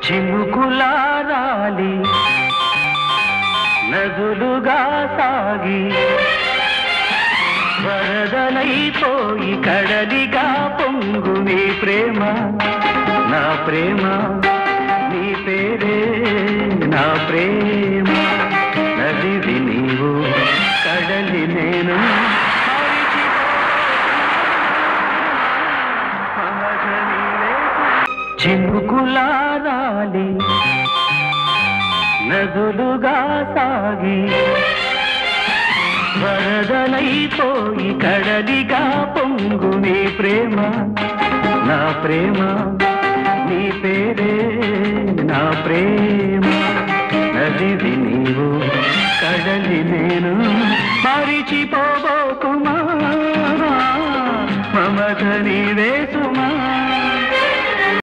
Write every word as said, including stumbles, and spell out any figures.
చినుకులారాలి నదులుగా సాగి వరదలైపోయి కడలిగా పొంగు నీ ప్రేమ నా ప్రేమ నీ పేరే నా ప్రేమ నదివి నీవు కడలి నేను చినుకులారాలి నదులుగా సాగి వరదలైపోయి కడలిగా పొంగు నీ ప్రేమ నా ప్రేమ నీ పేరే నా ప్రేమ నదివి నీవు కడలి నేను మరిచిపోబోకుమా మమత నీవే సుమా.